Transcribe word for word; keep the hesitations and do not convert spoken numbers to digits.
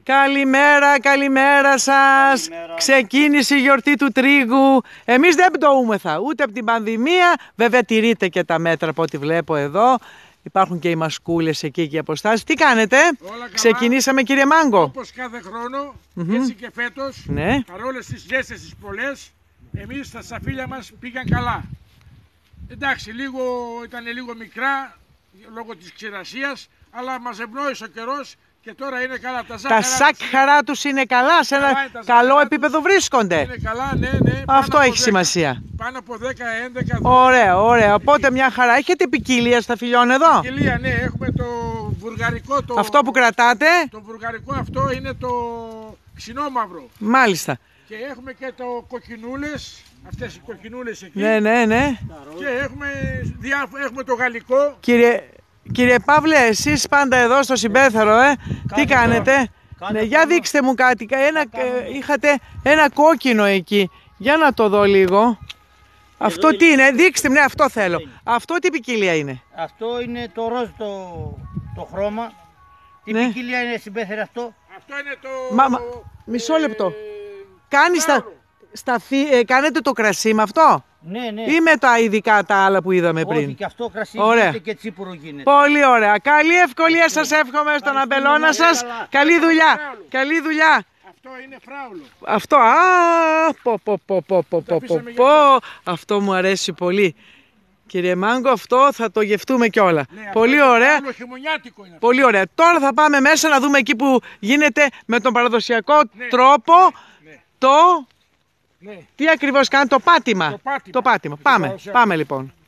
Καλημέρα, καλημέρα σας. Καλημέρα. Ξεκίνησε η γιορτή του τρίγου. Εμείς δεν πτωούμεθα ούτε από την πανδημία. Βέβαια τηρείτε και τα μέτρα από ό,τι βλέπω εδώ. Υπάρχουν και οι μασκούλες εκεί και οι αποστάσεις. Τι κάνετε? Όλα Ξεκινήσαμε καλά, κύριε Μάγκο. Όπως κάθε χρόνο, mm-hmm. έτσι και φέτος, ναι. παρόλες τις ζέστες τις πολλές, εμείς τα σαφίλια μας πήγαν καλά. Εντάξει, λίγο, ήταν λίγο μικρά λόγω της ξηρασίας, αλλά μας ευνόησε ο καιρός και τώρα είναι καλά. Τα σάκχαρά, τα σάκχαρά τους είναι καλά, σε ένα καλό επίπεδο βρίσκονται. Είναι καλά, ναι, ναι. Αυτό έχει δέκα, σημασία. Πάνω από δέκα έντεκα. Ωραία, ωραία. Οπότε μια χαρά. Έχετε ποικιλία στα φιλιών εδώ? Ποικιλία, ναι. Έχουμε το βουργαρικό. Το... Αυτό που κρατάτε. Το βουργαρικό αυτό είναι το ξινόμαυρο. Μάλιστα. Και έχουμε και το κοκκινούλες. Αυτές οι κοκκινούλες εκεί. Ναι, ναι, ναι. Και έχουμε, διά... έχουμε το γαλλικό. Κύριε... Κύριε Παύλε, εσείς πάντα εδώ στο Συμπέθαρο, ε, τι κάνετε? Ναι, για δείξτε μου κάτι, ένα, ε, είχατε ένα κόκκινο εκεί, για να το δω λίγο. Αυτό τι είναι, δείξτε μου, ναι, αυτό θέλω. Αυτό τι ποικιλία είναι? Αυτό είναι το ροζ το, το χρώμα. Τι ναι. ποικιλία είναι Συμπέθαρο αυτό? Αυτό είναι το... Μα, μα, μισό λεπτό. Ε, Κάνει στα, στα, ε, κάνετε το κρασί με αυτό? Ναι, ναι. Ή με τα ειδικά τα άλλα που είδαμε πριν? Όχι, και αυτό κρασί γίνεται και τσίπουρο γίνεται. Πολύ ωραία. Καλή ευκολία σας εύχομαι στον αμπελώνα σας. Καλή δουλειά. Καλή δουλειά. Αυτό είναι φράουλο. Αυτό, α, πω, πω, πω, πω, πω, πω, πω, πω. Αυτό μου αρέσει πολύ. Κύριε Μάγκο, αυτό θα το γευτούμε κιόλα. Ναι, πολύ ωραία. Είναι πολύ ωραία. Τώρα θα πάμε μέσα να δούμε εκεί που γίνεται με τον παραδοσιακό ναι, τρόπο ναι, ναι. το... Ναι. Τι ακριβώς κάνει το πάτημα. Το πάτημα. Το πάτημα. Πάμε, πάμε λοιπόν.